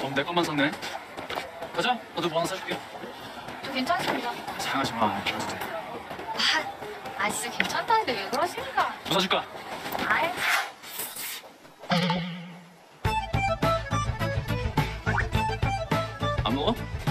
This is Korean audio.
그럼 내 것만 샀네. 가자. 나도 뭐 하나 사줄게. 저 괜찮습니다. 사양하지 마. 그래도 돼. 진짜 괜찮다는데 왜 그러십니까? 뭐 사줄까? 아이. 안 먹어?